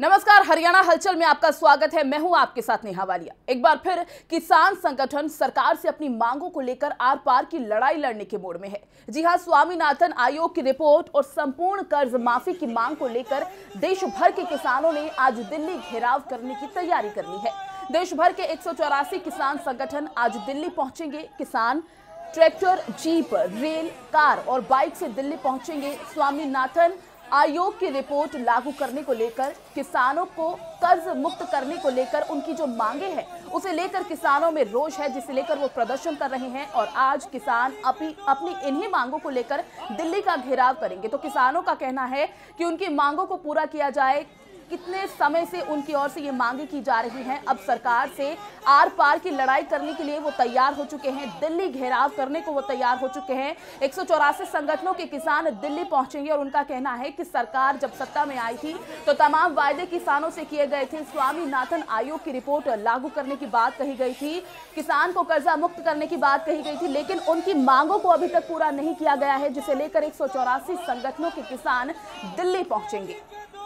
नमस्कार, हरियाणा हलचल में आपका स्वागत है। मैं हूं आपके साथ नेहा वालिया। एक बार फिर किसान संगठन सरकार से अपनी मांगों को लेकर आर पार की लड़ाई लड़ने के मूड में है। जी हां, स्वामीनाथन आयोग की रिपोर्ट और संपूर्ण कर्ज माफी की मांग को लेकर देश भर के किसानों ने आज दिल्ली घेराव करने की तैयारी कर ली है। देश भर के 184 किसान संगठन आज दिल्ली पहुंचेंगे। किसान ट्रैक्टर, जीप, रेल, कार और बाइक से दिल्ली पहुंचेंगे। स्वामीनाथन आयोग की रिपोर्ट लागू करने को लेकर, किसानों को कर्ज मुक्त करने को लेकर उनकी जो मांगे हैं उसे लेकर किसानों में रोष है, जिसे लेकर वो प्रदर्शन कर रहे हैं। और आज किसान अपनी इन्हीं मांगों को लेकर दिल्ली का घेराव करेंगे। तो किसानों का कहना है कि उनकी मांगों को पूरा किया जाए। कितने समय से उनकी ओर से ये मांगे की जा रही हैं। अब सरकार से आर पार की लड़ाई करने के लिए वो तैयार हो चुके हैं। दिल्ली घेराव करने को वो तैयार हो चुके हैं। 184 संगठनों के किसान दिल्ली पहुंचेंगे और उनका कहना है कि सरकार जब सत्ता में आई थी तो तमाम वायदे किसानों से किए गए थे। स्वामीनाथन आयोग की रिपोर्ट लागू करने की बात कही गई थी, किसान को कर्जा मुक्त करने की बात कही गई थी, लेकिन उनकी मांगों को अभी तक पूरा नहीं किया गया है, जिसे लेकर 184 संगठनों के किसान दिल्ली पहुंचेंगे।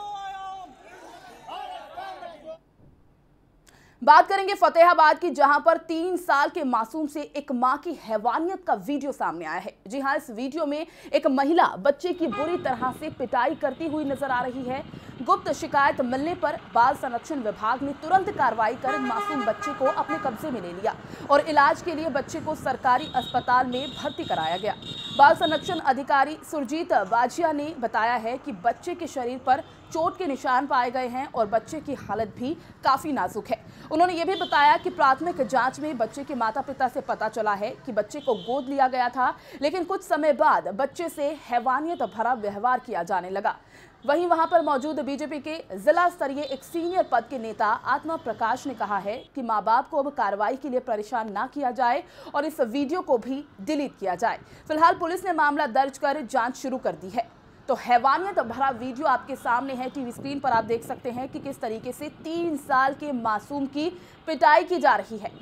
बात करेंगे फतेहाबाद की, जहां पर 3 साल के मासूम से एक मां की हैवानियत का वीडियो सामने आया है। जी हां, इस वीडियो में एक महिला बच्चे की बुरी तरह से पिटाई करती हुई नजर आ रही है। गुप्त शिकायत मिलने पर बाल संरक्षण विभाग ने तुरंत कार्रवाई कर मासूम बच्चे को अपने कब्जे में ले लिया और इलाज के लिए बच्चे को सरकारी अस्पताल में भर्ती कराया गया। बाल संरक्षण अधिकारी सुरजीत बाजिया ने बताया है कि बच्चे के शरीर पर चोट के निशान पाए गए हैं और बच्चे की हालत भी काफी नाजुक है। उन्होंने ये भी बताया कि प्राथमिक जांच में बच्चे के माता पिता से पता चला है कि बच्चे को गोद लिया गया था, लेकिन कुछ समय बाद बच्चे से हैवानियत भरा व्यवहार किया जाने लगा। वहीं वहां पर मौजूद बीजेपी के जिला स्तरीय एक सीनियर पद के नेता आत्मा प्रकाश ने कहा है कि मां बाप को अब कार्रवाई के लिए परेशान ना किया जाए और इस वीडियो को भी डिलीट किया जाए। फिलहाल पुलिस ने मामला दर्ज कर जांच शुरू कर दी है। तो हैवानियत भरा वीडियो आपके सामने है, टीवी स्क्रीन पर आप देख सकते हैं कि किस तरीके से 3 साल के मासूम की पिटाई की जा रही है।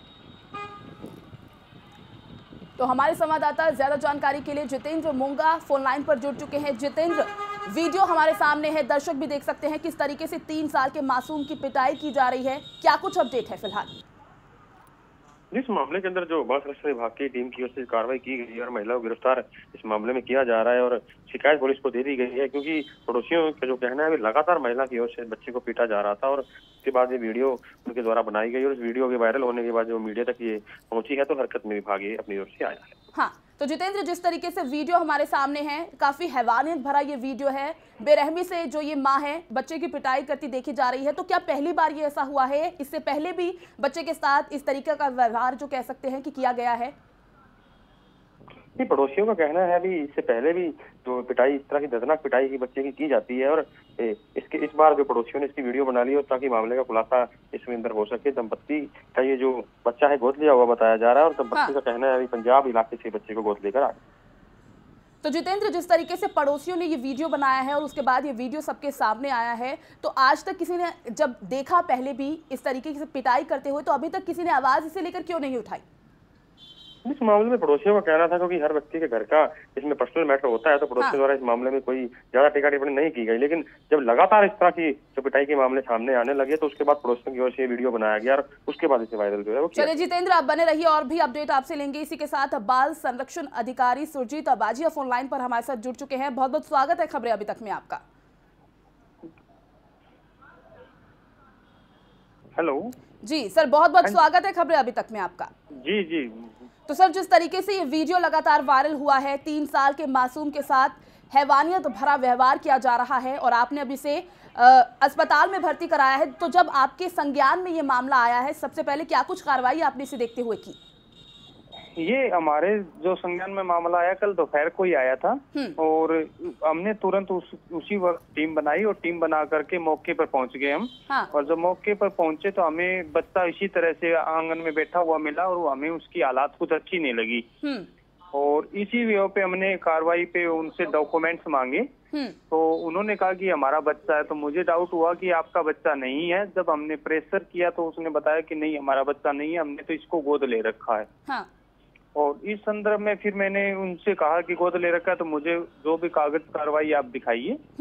तो हमारे संवाददाता ज्यादा जानकारी के लिए जितेंद्र मोंगा फोन लाइन पर जुड़ चुके हैं। जितेंद्र, वीडियो हमारे सामने है, दर्शक भी देख सकते हैं किस तरीके से 3 साल के मासूम की पिटाई की जा रही है। क्या कुछ अपडेट है फिलहाल? इस मामले के अंदर जो बाल संरक्षण विभाग की टीम की ओर से कार्रवाई की गई है और महिला को गिरफ्तार इस मामले में किया जा रहा है और शिकायत पुलिस को दे दी गई है, क्योंकि पड़ोसियों का जो कहना है अभी लगातार महिला की ओर से बच्चे को पीटा जा रहा था और उसके बाद ये वीडियो उनके द्वारा बनाई गई और इस वीडियो के वायरल होने के बाद जो मीडिया तक ये पहुंची है तो हरकत में विभाग ये अपनी ओर से आया है। हाँ, तो जितेंद्र, जिस तरीके से वीडियो हमारे सामने है, काफी हैवानियत भरा ये वीडियो है। बेरहमी से जो ये माँ है बच्चे की पिटाई करती देखी जा रही है। तो क्या पहली बार ये ऐसा हुआ है? इससे पहले भी बच्चे के साथ इस तरीके का व्यवहार जो कह सकते हैं कि किया गया है? पड़ोसियों का कहना है अभी इससे पहले भी जो पिटाई, इस तरह की दर्दनाक पिटाई की बच्चे की जाती है और इस बार जो पड़ोसियों ने इसकी वीडियो बना ली और ताकि मामले का खुलासा इसमें अंदर हो सके। दंपत्ति का ये जो बच्चा है गोद लिया हुआ बताया जा रहा है और दंपत्ति का कहना है अभी पंजाब इलाके से बच्चे को गोद लेकर आए। तो जितेंद्र, जिस तरीके से पड़ोसियों ने ये वीडियो बनाया है और उसके बाद ये वीडियो सबके सामने आया है, तो आज तक किसी ने जब देखा पहले भी इस तरीके से पिटाई करते हुए, तो अभी तक किसी ने आवाज इसे लेकर क्यों नहीं उठाई? इस मामले में पड़ोसियों का कहना था क्योंकि हर व्यक्ति के घर का इसमें पर्सनल मैटर होता है तो पड़ोसियों द्वारा इस मामले में कोई ज्यादा टीका टिप्पणी नहीं की गई, लेकिन जब लगातार इस तरह की जो पिटाई के मामले सामने आने लगे तो उसके बाद पड़ोसियों की ओर से वीडियो बनाया गया और उसके बाद इसे वायरल जो है वो किया। चलिए जितेंद्र, आप बने रहिए, और भी अपडेट आपसे लेंगे। इसी के साथ बाल संरक्षण अधिकारी सुरजीत बाजिया फोन लाइन पर हमारे साथ जुड़ चुके हैं। बहुत बहुत स्वागत है खबरें अभी तक में आपका। हेलो जी सर, बहुत बहुत स्वागत है खबरें अभी तक में आपका। जी जी। तो सर, जिस तरीके से ये वीडियो लगातार वायरल हुआ है, 3 साल के मासूम के साथ हैवानियत भरा व्यवहार किया जा रहा है और आपने अभी से अस्पताल में भर्ती कराया है, तो जब आपके संज्ञान में ये मामला आया है, सबसे पहले क्या कुछ कार्रवाई आपने इसे देखते हुए की? ये हमारे जो संज्ञान में मामला आया कल दोपहर को ही आया था और हमने तुरंत उसी वक्त टीम बनाई और टीम बना करके मौके पर पहुंच गए हम। हाँ। और जब मौके पर पहुंचे तो हमें बच्चा इसी तरह से आंगन में बैठा हुआ मिला और हमें उसकी हालात कुछ अच्छी नहीं लगी और इसी वजह पे हमने कार्रवाई पे उनसे डॉक्यूमेंट्स मांगे तो उन्होंने कहा कि हमारा बच्चा है। तो मुझे डाउट हुआ कि आपका बच्चा नहीं है। जब हमने प्रेशर किया तो उसने बताया कि नहीं, हमारा बच्चा नहीं है, हमने तो इसको गोद ले रखा है। हाँ। और इस संदर्भ में फिर मैंने उनसे कहा कि गोद ले रखा है तो मुझे जो भी कागज कार्रवाई आप दिखाइए।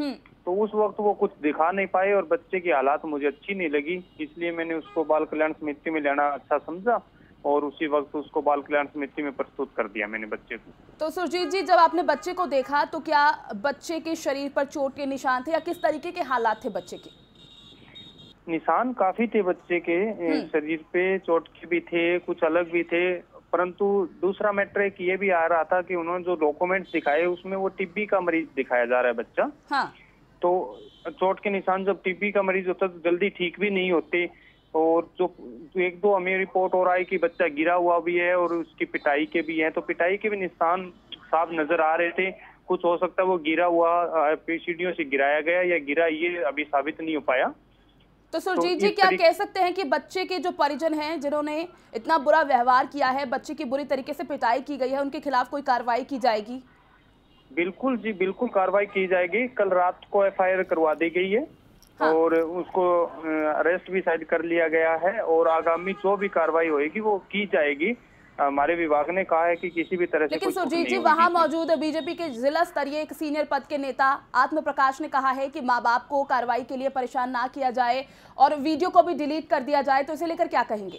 तो उस वक्त वो कुछ दिखा नहीं पाए और बच्चे की हालात मुझे अच्छी नहीं लगी, इसलिए मैंने उसको बाल कल्याण समिति में लेना अच्छा समझा और उसी वक्त उसको बाल कल्याण समिति में प्रस्तुत कर दिया मैंने बच्चे को। तो सुरजीत जी, जब आपने बच्चे को देखा तो क्या बच्चे के शरीर पर चोट के निशान थे या किस तरीके के हालात थे बच्चे के? निशान काफी थे बच्चे के शरीर पे, चोट के भी थे, कुछ अलग भी थे, परंतु दूसरा मैटर एक ये भी आ रहा था कि उन्होंने जो डॉक्यूमेंट्स दिखाए उसमें वो टीबी का मरीज दिखाया जा रहा है बच्चा। हाँ। तो चोट के निशान जब टीबी का मरीज होता है तो जल्दी ठीक भी नहीं होते, और जो एक दो हमें रिपोर्ट और आई कि बच्चा गिरा हुआ भी है और उसकी पिटाई के भी हैं, तो पिटाई के भी निशान साफ नजर आ रहे थे। कुछ हो सकता है वो गिरा हुआ सीढ़ियों से गिराया गया या गिरा, ये अभी साबित नहीं हो पाया। तो सुरजीत जी, क्या कह सकते हैं कि बच्चे के जो परिजन हैं जिन्होंने इतना बुरा व्यवहार किया है, बच्चे की बुरी तरीके से पिटाई की गई है, उनके खिलाफ कोई कार्रवाई की जाएगी? बिल्कुल जी, बिल्कुल कार्रवाई की जाएगी। कल रात को एफआईआर करवा दी गई है। हाँ। और उसको अरेस्ट भी शायद कर लिया गया है और आगामी जो भी कार्रवाई होगी वो की जाएगी। हमारे विभाग ने कहा है कि किसी भी तरह से। लेकिन सुरजीत जी, वहां मौजूद बीजेपी के जिला स्तरीय एक सीनियर पद के नेता आत्म प्रकाश ने कहा है कि मां बाप को कार्रवाई के लिए परेशान ना किया जाए और वीडियो को भी डिलीट कर दिया जाए, तो इसे लेकर क्या कहेंगे?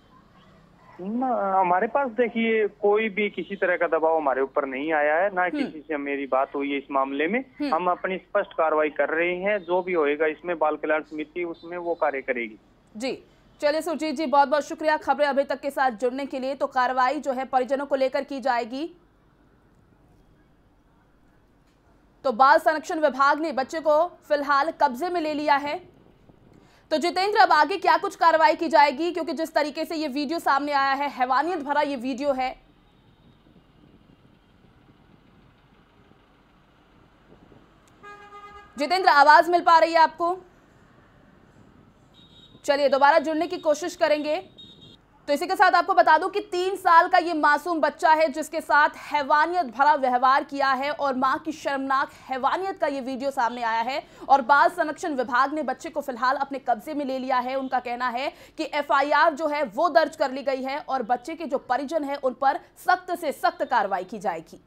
हमारे पास देखिए कोई भी किसी तरह का दबाव हमारे ऊपर नहीं आया है, ना किसी से मेरी बात हुई है इस मामले में। हम अपनी स्पष्ट कार्रवाई कर रहे हैं, जो भी होएगा इसमें बाल कल्याण समिति उसमें वो कार्य करेगी। जी चलिए सुरजीत जी, बहुत बहुत शुक्रिया खबरें अभी तक के साथ जुड़ने के लिए। तो कार्रवाई जो है परिजनों को लेकर की जाएगी। तो बाल संरक्षण विभाग ने बच्चे को फिलहाल कब्जे में ले लिया है। तो जितेंद्र, अब आगे क्या कुछ कार्रवाई की जाएगी, क्योंकि जिस तरीके से ये वीडियो सामने आया है, हैवानियत भरा ये वीडियो है। जितेंद्र, आवाज मिल पा रही है आपको? चलिए दोबारा जुड़ने की कोशिश करेंगे। तो इसी के साथ आपको बता दूं कि 3 साल का ये मासूम बच्चा है जिसके साथ हैवानियत भरा व्यवहार किया है और मां की शर्मनाक हैवानियत का ये वीडियो सामने आया है और बाल संरक्षण विभाग ने बच्चे को फिलहाल अपने कब्जे में ले लिया है। उनका कहना है कि एफआईआर जो है वो दर्ज कर ली गई है और बच्चे के जो परिजन है उन पर सख्त से सख्त कार्रवाई की जाएगी।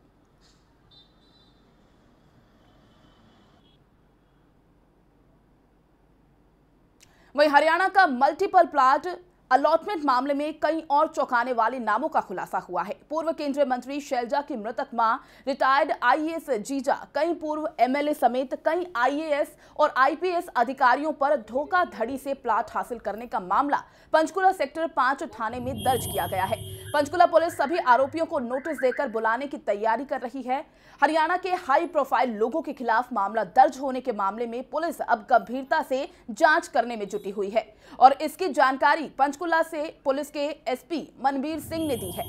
वहीं हरियाणा का मल्टीपल प्लॉट अलॉटमेंट मामले में कई और चौंकाने वाले नामों का खुलासा हुआ है। पूर्व केंद्रीय मंत्री शैलजा की मृतक मां, रिटायर्ड आईएएस जीजा, कई पूर्व एमएलए समेत कई आईएएस और आईपीएस अधिकारियों पर धोखाधड़ी से प्लॉट हासिल करने का मामला पंचकुला सेक्टर 5 थाने में दर्ज किया गया है। पंचकुला पुलिस सभी आरोपियों को नोटिस देकर बुलाने की तैयारी कर रही है। हरियाणा के हाई प्रोफाइल लोगों के खिलाफ मामला दर्ज होने के मामले में पुलिस अब गंभीरता से जांच करने में जुटी हुई है और इसकी जानकारी पंचकुला से पुलिस के एसपी मनबीर सिंह ने दी है।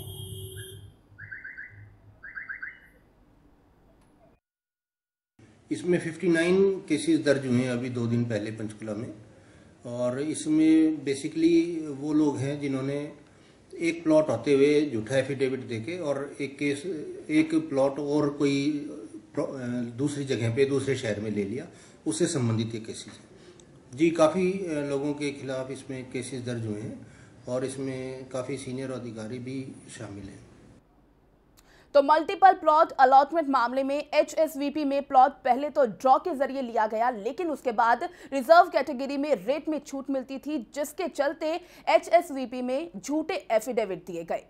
इसमें 59 केसेस दर्ज हुए हैं अभी 2 दिन पहले पंचकुला में, और इसमें बेसिकली वो लोग हैं जिन्होंने एक प्लॉट होते हुए झूठा एफिडेविट देके और एक प्लॉट और कोई दूसरी जगह पे दूसरे शहर में ले लिया, उससे संबंधित ये केसेस हैं जी। काफ़ी लोगों के खिलाफ इसमें केसेस दर्ज हुए हैं और इसमें काफ़ी सीनियर अधिकारी भी शामिल हैं। तो मल्टीपल प्लॉट अलॉटमेंट मामले में एचएसवीपी में प्लॉट पहले तो ड्रॉ के जरिए लिया गया, लेकिन उसके बाद रिजर्व कैटेगरी में रेट में छूट मिलती थी, जिसके चलते एचएसवीपी में झूठे एफिडेविट दिए गए।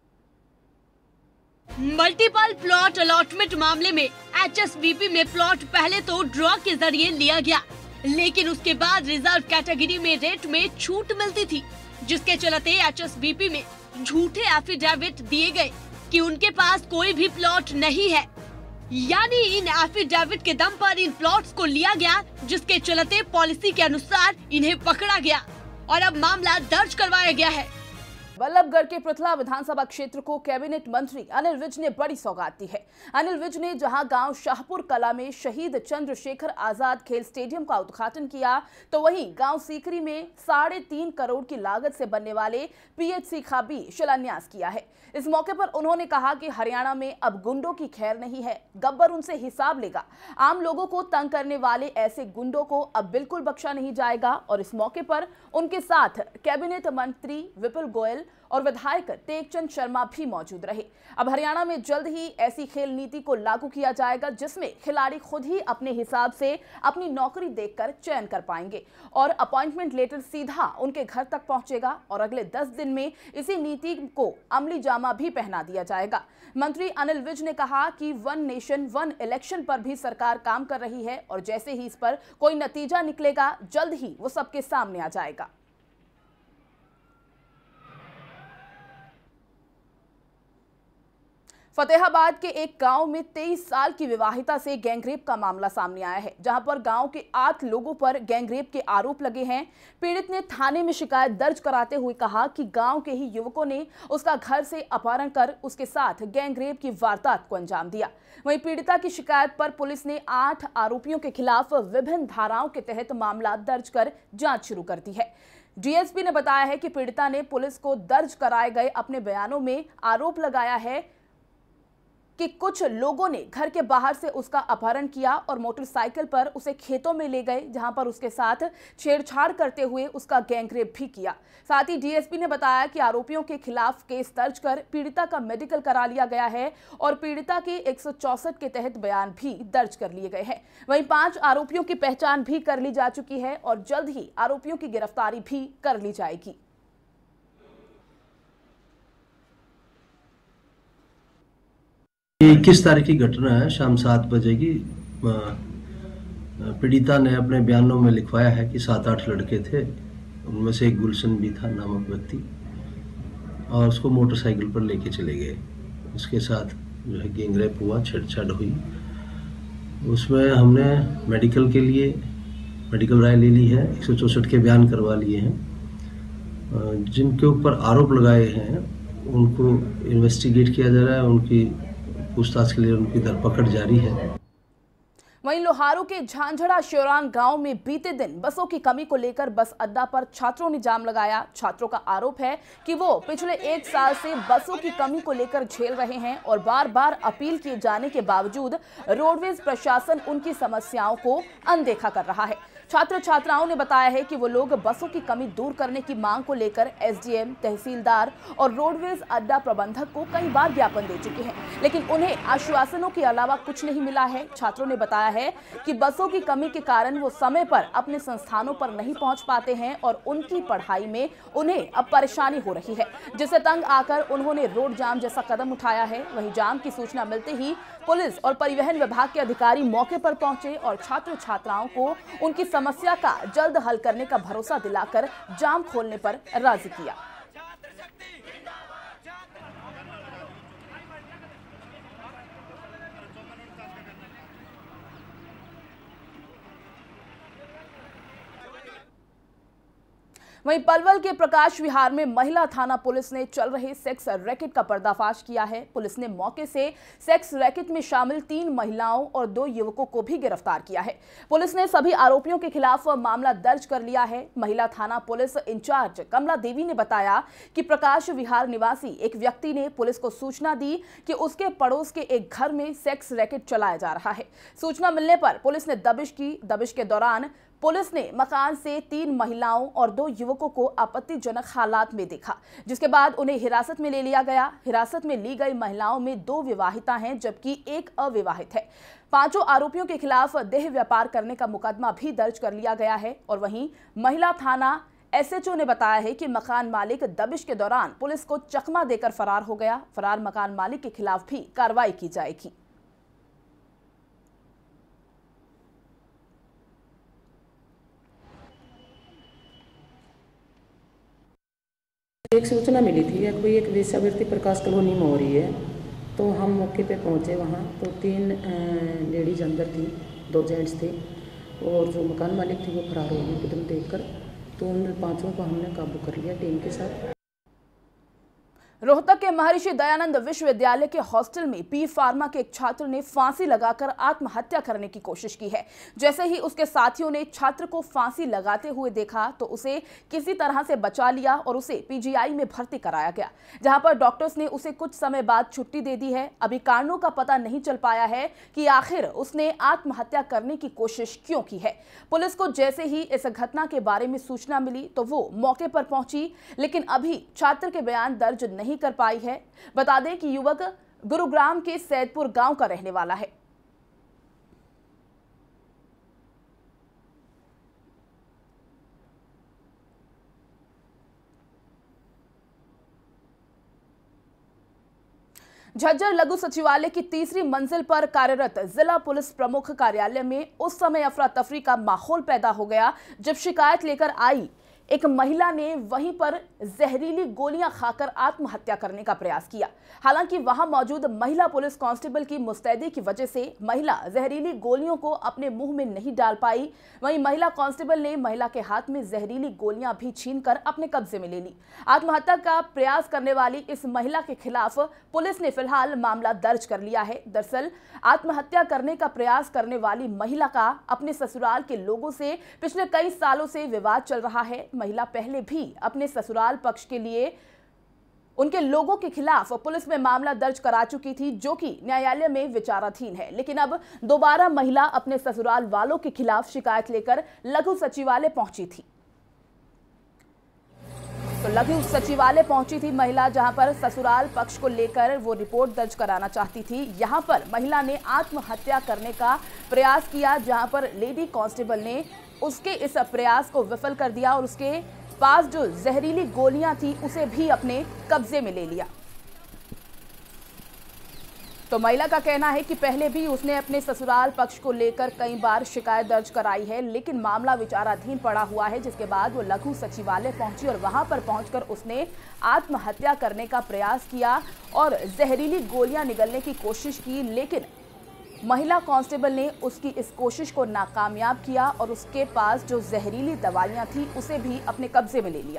मल्टीपल प्लॉट अलॉटमेंट मामले में एचएसवीपी में प्लॉट पहले तो ड्रॉ के जरिए लिया गया, लेकिन उसके बाद रिजर्व कैटेगरी में रेट में छूट मिलती थी, जिसके चलते एचएसवीपी में झूठे एफिडेविट दिए गए कि उनके पास कोई भी प्लॉट नहीं है। यानी इन एफिडेविट के दम पर इन प्लॉट्स को लिया गया, जिसके चलते पॉलिसी के अनुसार इन्हें पकड़ा गया और अब मामला दर्ज करवाया गया है। बल्लभगढ़ के पृथला विधानसभा क्षेत्र को कैबिनेट मंत्री अनिल विज ने बड़ी सौगात दी है। अनिल विज ने जहां गांव शाहपुर कला में शहीद चंद्रशेखर आजाद खेल स्टेडियम का उद्घाटन किया, तो वहीं गांव सीकरी में 3.5 करोड़ की लागत से बनने वाले पीएचसी का भी शिलान्यास किया है। इस मौके पर उन्होंने कहा कि हरियाणा में अब गुंडों की खैर नहीं है, गब्बर उनसे हिसाब लेगा। आम लोगों को तंग करने वाले ऐसे गुंडों को अब बिल्कुल बख्शा नहीं जाएगा। और इस मौके पर उनके साथ कैबिनेट मंत्री विपुल गोयल, गिल और विधायक टेकचंद शर्मा भी मौजूद रहे। अब हरियाणा में जल्द ही ऐसी खेल नीति को लागू किया जाएगा जिसमें खिलाड़ी खुद ही अपने हिसाब से अपनी नौकरी देखकर चयन कर पाएंगे और अपॉइंटमेंट लेटर सीधा उनके घर तक पहुंचेगा और अगले 10 दिन में इसी नीति को अमली जामा भी पहना दिया जाएगा। मंत्री अनिल विज ने कहा कि 1 नेशन 1 इलेक्शन पर भी सरकार काम कर रही है और जैसे ही इस पर कोई नतीजा निकलेगा जल्द ही वो सबके सामने आ जाएगा। फतेहाबाद के एक गांव में 23 साल की विवाहिता से गैंगरेप का मामला सामने आया है, जहां पर गांव के 8 लोगों पर गैंगरेप के आरोप लगे हैं। पीड़ित ने थाने में शिकायत दर्ज कराते हुए कहा कि गांव के ही युवकों ने उसका घर से अपहरण कर उसके साथ गैंगरेप की वारदात को अंजाम दिया। वहीं पीड़िता की शिकायत पर पुलिस ने 8 आरोपियों के खिलाफ विभिन्न धाराओं के तहत मामला दर्ज कर जांच शुरू कर दी है। डीएसपी ने बताया है कि पीड़िता ने पुलिस को दर्ज कराए गए अपने बयानों में आरोप लगाया है कि कुछ लोगों ने घर के बाहर से उसका अपहरण किया और मोटरसाइकिल पर उसे खेतों में ले गए, जहां पर उसके साथ छेड़छाड़ करते हुए उसका गैंगरेप भी किया। साथ ही डीएसपी ने बताया कि आरोपियों के खिलाफ केस दर्ज कर पीड़िता का मेडिकल करा लिया गया है और पीड़िता के 164 के तहत बयान भी दर्ज कर लिए गए हैं। वहीं 5 आरोपियों की पहचान भी कर ली जा चुकी है और जल्द ही आरोपियों की गिरफ्तारी भी कर ली जाएगी। ये 21 तारीख की घटना है। शाम 7 बजे की पीड़िता ने अपने बयानों में लिखवाया है कि 7-8 लड़के थे, उनमें से एक गुलशन भी था नामक व्यक्ति, और उसको मोटरसाइकिल पर लेके चले गए। उसके साथ जो है गैंगरेप हुआ, छेड़छाड़ हुई। उसमें हमने मेडिकल के लिए मेडिकल राय ले ली है, 164 के बयान करवा लिए हैं। जिनके ऊपर आरोप लगाए हैं उनको इन्वेस्टिगेट किया जा रहा है, उनकी पूछताछ के लिए उनकी धरपकड़ जारी है। वहीं लोहारू के झांझड़ा श्योरान गांव में बीते दिन बसों की कमी को लेकर बस अड्डा पर छात्रों ने जाम लगाया। छात्रों का आरोप है कि वो पिछले 1 साल से बसों की कमी को लेकर झेल रहे हैं और बार बार अपील किए जाने के बावजूद रोडवेज प्रशासन उनकी समस्याओं को अनदेखा कर रहा है। छात्र छात्राओं ने बताया है कि वो लोग बसों की कमी दूर करने की मांग को लेकर एसडीएम, तहसीलदार और रोडवेज अड्डा प्रबंधक को कई बार ज्ञापन दे चुके हैं, लेकिन उन्हें आश्वासनों के अलावा कुछ नहीं मिला है। छात्रों ने बताया है कि बसों की कमी के कारण वो समय पर अपने संस्थानों पर नहीं पहुंच पाते हैं और उनकी पढ़ाई में उन्हें अब परेशानी हो रही है, जिससे तंग आकर उन्होंने रोड जाम जैसा कदम उठाया है। वहीं जाम की सूचना मिलते ही पुलिस और परिवहन विभाग के अधिकारी मौके पर पहुंचे और छात्र छात्राओं को उनकी समस्या का जल्द हल करने का भरोसा दिलाकर जाम खोलने पर राजी किया। वहीं पलवल के प्रकाश विहार में महिला थाना पुलिस ने चल रहे सेक्स रैकेट का पर्दाफाश किया है। पुलिस ने मौके से सेक्स रैकेट में शामिल 3 महिलाओं और 2 युवकों को भी गिरफ्तार किया है। पुलिस ने सभी आरोपियों के खिलाफ मामला दर्ज कर लिया है। महिला थाना पुलिस इंचार्ज कमला देवी ने बताया कि प्रकाश विहार निवासी एक व्यक्ति ने पुलिस को सूचना दी कि उसके पड़ोस के एक घर में सेक्स रैकेट चलाया जा रहा है। सूचना मिलने पर पुलिस ने दबिश की। दबिश के दौरान पुलिस ने मकान से 3 महिलाओं और 2 युवकों को आपत्तिजनक हालात में देखा, जिसके बाद उन्हें हिरासत में ले लिया गया। हिरासत में ली गई महिलाओं में 2 विवाहिता हैं जबकि 1 अविवाहित है। 5 आरोपियों के खिलाफ देह व्यापार करने का मुकदमा भी दर्ज कर लिया गया है। और वहीं महिला थाना एसएचओ ने बताया है कि मकान मालिक दबिश के दौरान पुलिस को चकमा देकर फरार हो गया। फरार मकान मालिक के खिलाफ भी कार्रवाई की जाएगी। एक सूचना मिली थी कि कोई एक वेश्यावृत्ति प्रकाश कॉलोनी में हो रही है, तो हम मौके पे पहुंचे। वहाँ तो 3 लेडीज अंदर थी, 2 जेंट्स थे और जो मकान मालिक थी वो फरार हो गई कदम देखकर। तो उन 5 को हमने काबू कर लिया टीम के साथ। रोहतक के महर्षि दयानंद विश्वविद्यालय के हॉस्टल में बी फार्मा के एक छात्र ने फांसी लगाकर आत्महत्या करने की कोशिश की है। जैसे ही उसके साथियों ने छात्र को फांसी लगाते हुए देखा तो उसे किसी तरह से बचा लिया और उसे पीजीआई में भर्ती कराया गया, जहां पर डॉक्टर्स ने उसे कुछ समय बाद छुट्टी दे दी है। अभी कारणों का पता नहीं चल पाया है कि आखिर उसने आत्महत्या करने की कोशिश क्यों की है। पुलिस को जैसे ही इस घटना के बारे में सूचना मिली तो वो मौके पर पहुंची, लेकिन अभी छात्र के बयान दर्ज नहीं कर पाई है। बता दें कि युवक गुरुग्राम के सैदपुर गांव का रहने वाला है। झज्जर लघु सचिवालय की तीसरी मंजिल पर कार्यरत जिला पुलिस प्रमुख कार्यालय में उस समय अफरा तफरी का माहौल पैदा हो गया जब शिकायत लेकर आई एक महिला ने वहीं पर जहरीली गोलियां खाकर आत्महत्या करने का प्रयास किया। हालांकि वहां मौजूद महिला पुलिस कांस्टेबल की मुस्तैदी की वजह से महिला जहरीली गोलियों को अपने मुंह में नहीं डाल पाई। वहीं महिला कांस्टेबल ने महिला के हाथ में जहरीली गोलियां भी छीनकर अपने कब्जे में ले ली। आत्महत्या का प्रयास करने वाली इस महिला के खिलाफ पुलिस ने फिलहाल मामला दर्ज कर लिया है। दरअसल आत्महत्या करने का प्रयास करने वाली महिला का अपने ससुराल के लोगों से पिछले कई सालों से विवाद चल रहा है। महिला पहले भी अपने ससुराल पक्ष के लिए उनके लोगों के खिलाफ पुलिस में मामला दर्ज करा चुकी थी, जो कि न्यायालय में विचाराधीन है। लेकिन अब दोबारा महिला अपने ससुराल वालों के खिलाफ शिकायत लेकर लघु सचिवालय पहुंची थी। तो लघु सचिवालय पहुंची थी महिला, जहां पर ससुराल पक्ष को लेकर वो रिपोर्ट दर्ज कराना चाहती थी। यहां पर महिला ने आत्महत्या करने का प्रयास किया, जहां पर लेडी कांस्टेबल ने उसके इस प्रयास को विफल कर दिया और उसके पास जो जहरीली गोलियां थी उसे भी अपने कब्जे में ले लिया। तो महिला का कहना है कि पहले भी उसने अपने ससुराल पक्ष को लेकर कई बार शिकायत दर्ज कराई है, लेकिन मामला विचाराधीन पड़ा हुआ है, जिसके बाद वो लघु सचिवालय पहुंची और वहां पर पहुंचकर उसने आत्महत्या करने का प्रयास किया और जहरीली गोलियां निगलने की कोशिश की। लेकिन महिला कांस्टेबल ने उसकी इस कोशिश को नाकामयाब किया और उसके पास जो जहरीली दवाइयां थी उसे भी अपने कब्जे में ले लिया।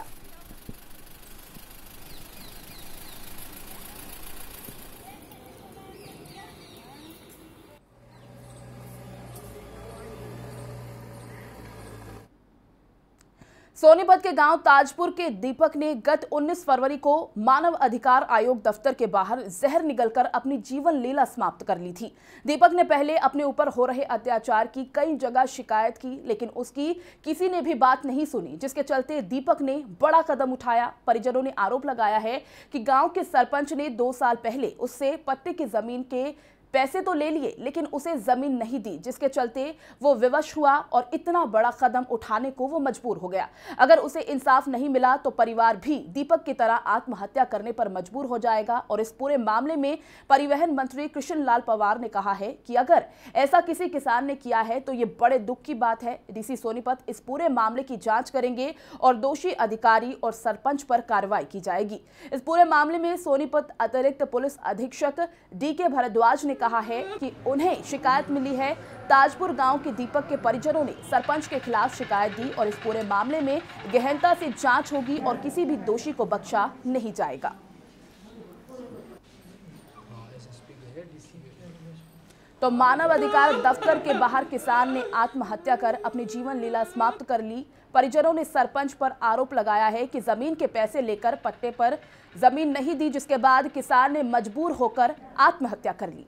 सोनीपत के गांव ताजपुर के दीपक ने गत 19 फरवरी को मानव अधिकार आयोग दफ्तर के बाहर जहर निगलकर अपनी जीवन लीला समाप्त कर ली थी। दीपक ने पहले अपने ऊपर हो रहे अत्याचार की कई जगह शिकायत की, लेकिन उसकी किसी ने भी बात नहीं सुनी, जिसके चलते दीपक ने बड़ा कदम उठाया। परिजनों ने आरोप लगाया है कि गांव के सरपंच ने 2 साल पहले उससे पट्टे की जमीन के पैसे तो ले लिए, लेकिन उसे जमीन नहीं दी, जिसके चलते वो विवश हुआ और इतना बड़ा कदम उठाने को वो मजबूर हो गया। अगर उसे इंसाफ नहीं मिला तो परिवार भी दीपक की तरह आत्महत्या करने पर मजबूर हो जाएगा। और इस पूरे मामले में परिवहन मंत्री कृष्ण लाल पंवार ने कहा है कि अगर ऐसा किसी किसान ने किया है तो ये बड़े दुख की बात है। डीसी सोनीपत इस पूरे मामले की जांच करेंगे और दोषी अधिकारी और सरपंच पर कार्रवाई की जाएगी। इस पूरे मामले में सोनीपत अतिरिक्त पुलिस अधीक्षक डीके भारद्वाज ने कहा है कि उन्हें शिकायत मिली है। ताजपुर गांव के दीपक के परिजनों ने सरपंच के खिलाफ शिकायत दी और इस पूरे मामले में गहनता से जांच होगी और किसी भी दोषी को बख्शा नहीं जाएगा। तो मानव अधिकार दफ्तर के बाहर किसान ने आत्महत्या कर अपनी जीवन लीला समाप्त कर ली। परिजनों ने सरपंच पर आरोप लगाया है कि जमीन के पैसे लेकर पट्टे पर जमीन नहीं दी, जिसके बाद किसान ने मजबूर होकर आत्महत्या कर ली।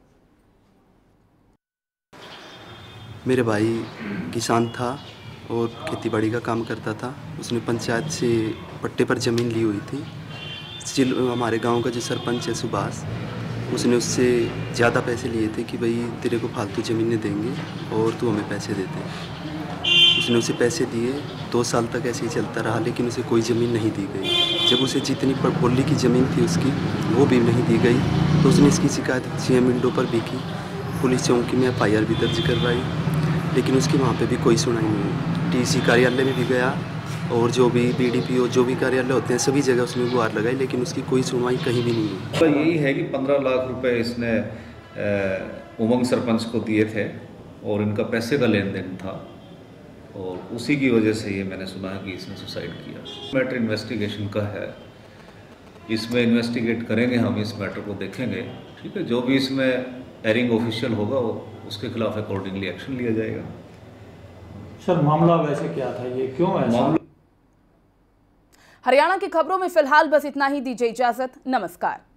मेरे भाई किसान था और खेतीबाड़ी का काम करता था। उसने पंचायत से पट्टे पर ज़मीन ली हुई थी। हमारे गांव का जो सरपंच है सुभाष, उसने उससे ज़्यादा पैसे लिए थे कि भाई तेरे को फालतू ज़मीनें देंगे और तू हमें पैसे देते। उसने उसे पैसे दिए, 2 साल तक ऐसे ही चलता रहा, लेकिन उसे कोई ज़मीन नहीं दी गई। जब उसे जितनी बोली की ज़मीन थी उसकी वो भी नहीं दी गई, तो उसने इसकी शिकायत सीएम विंडो पर भी की। पुलिस चौकी में FIR भी दर्ज करवाई, लेकिन उसकी वहाँ पे भी कोई सुनाई नहीं हुई। TC कार्यालय में भी गया और जो भी BDPO जो भी कार्यालय होते हैं सभी जगह उसमें गुहार लगाई, लेकिन उसकी कोई सुनवाई कहीं भी नहीं हुई। तो यही है कि 15 लाख रुपए इसने उमंग सरपंच को दिए थे और इनका पैसे का लेन देन था और उसी की वजह से ये मैंने सुना है कि इसने सुसाइड किया। मैटर इन्वेस्टिगेशन का है इसमें इन्वेस्टिगेट करेंगे, हम इस मैटर को देखेंगे, ठीक है। जो भी इसमें एयरिंग ऑफिशियल होगा उसके खिलाफ अकॉर्डिंगली एक्शन लिया जाएगा। सर मामला वैसे क्या था, ये क्यों ऐसा? हरियाणा की खबरों में फिलहाल बस इतना ही। दीजिए इजाजत, नमस्कार।